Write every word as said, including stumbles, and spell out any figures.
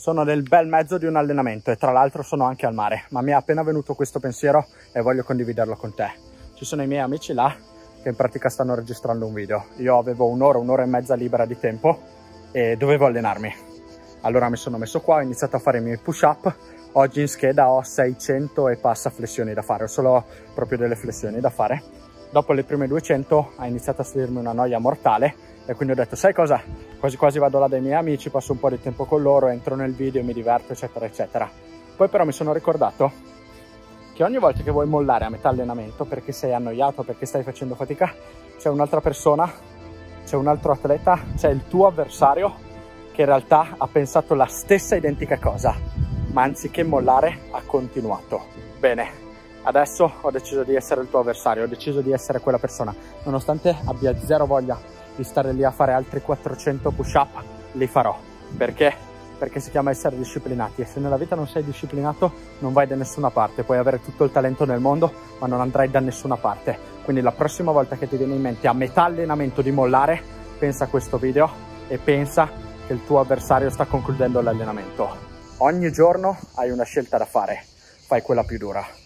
Sono nel bel mezzo di un allenamento e tra l'altro sono anche al mare, ma mi è appena venuto questo pensiero e voglio condividerlo con te. Ci sono i miei amici là che in pratica stanno registrando un video. Io avevo un'ora, un'ora e mezza libera di tempo e dovevo allenarmi. Allora mi sono messo qua, ho iniziato a fare i miei push up. Oggi in scheda ho seicento e passa flessioni da fare, ho solo proprio delle flessioni da fare. Dopo le prime duecento ha iniziato a salirmi una noia mortale e quindi ho detto, sai cosa? Quasi quasi vado là dai miei amici, passo un po' di tempo con loro, entro nel video, mi diverto, eccetera, eccetera. Poi però mi sono ricordato che ogni volta che vuoi mollare a metà allenamento perché sei annoiato, perché stai facendo fatica, c'è un'altra persona, c'è un altro atleta, c'è il tuo avversario che in realtà ha pensato la stessa identica cosa, ma anziché mollare ha continuato. Bene, adesso ho deciso di essere il tuo avversario, ho deciso di essere quella persona, nonostante abbia zero voglia di stare lì a fare altri quattrocento push up, li farò. Perché? Perché si chiama essere disciplinati e se nella vita non sei disciplinato non vai da nessuna parte, puoi avere tutto il talento nel mondo ma non andrai da nessuna parte. Quindi la prossima volta che ti viene in mente a metà allenamento di mollare, pensa a questo video e pensa che il tuo avversario sta concludendo l'allenamento. Ogni giorno hai una scelta da fare, fai quella più dura.